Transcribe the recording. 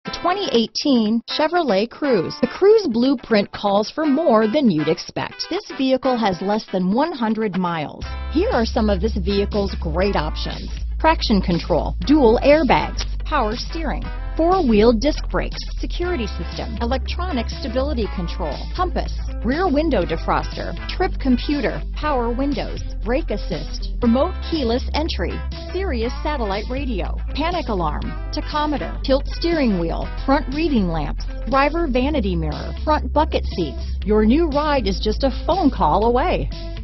2018 Chevrolet Cruze. The Cruze blueprint calls for more than you'd expect. This vehicle has less than 100 miles. Here are some of this vehicle's great options: traction control, dual airbags, power steering, four-wheel disc brakes, security system, electronic stability control, compass, rear window defroster, trip computer, power windows, brake assist, remote keyless entry, Sirius satellite radio, panic alarm, tachometer, tilt steering wheel, front reading lamps, driver vanity mirror, front bucket seats. Your new ride is just a phone call away.